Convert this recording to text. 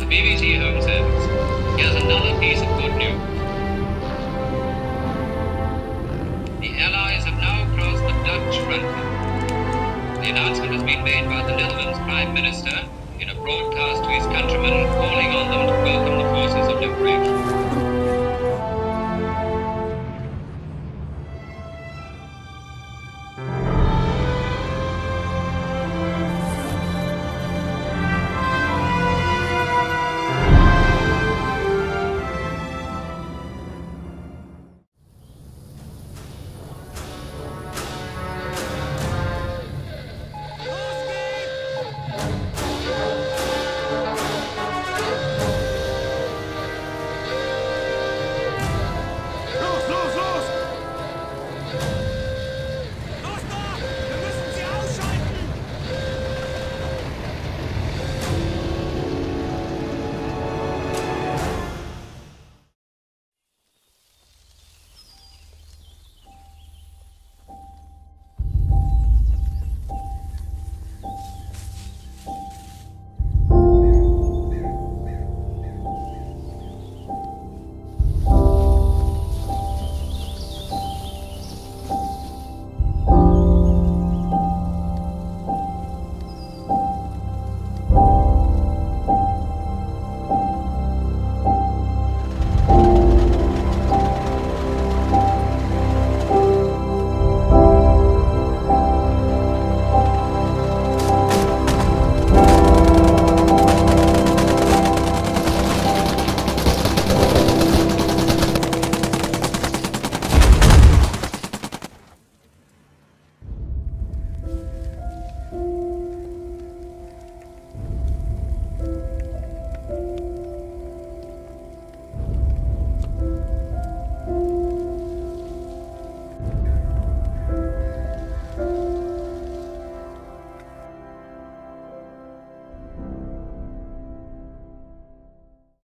BBC Home Service. Here's another piece of good news. The Allies have now crossed the Dutch frontier. The announcement has been made by the Netherlands Prime Minister in a broadcast to his countrymen